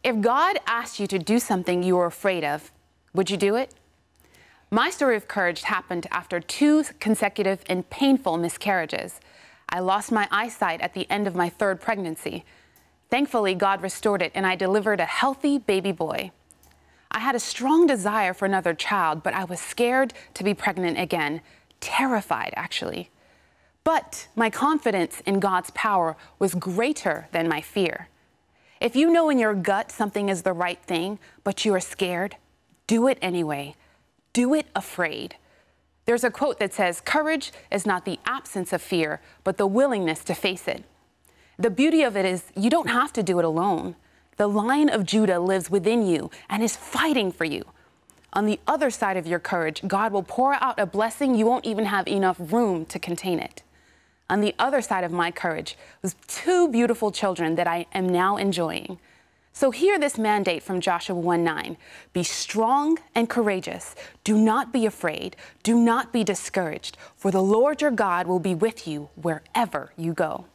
If God asked you to do something you were afraid of, would you do it? My story of courage happened after 2 consecutive and painful miscarriages. I lost my eyesight at the end of my 3rd pregnancy. Thankfully, God restored it and I delivered a healthy baby boy. I had a strong desire for another child, but I was scared to be pregnant again, terrified actually. But my confidence in God's power was greater than my fear. If you know in your gut something is the right thing, but you are scared, do it anyway. Do it afraid. There's a quote that says, "Courage is not the absence of fear, but the willingness to face it." The beauty of it is you don't have to do it alone. The Lion of Judah lives within you and is fighting for you. On the other side of your courage, God will pour out a blessing you won't even have enough room to contain it. On the other side of my courage was 2 beautiful children that I am now enjoying. So hear this mandate from Joshua 1:9. Be strong and courageous. Do not be afraid. Do not be discouraged, for the Lord your God will be with you wherever you go.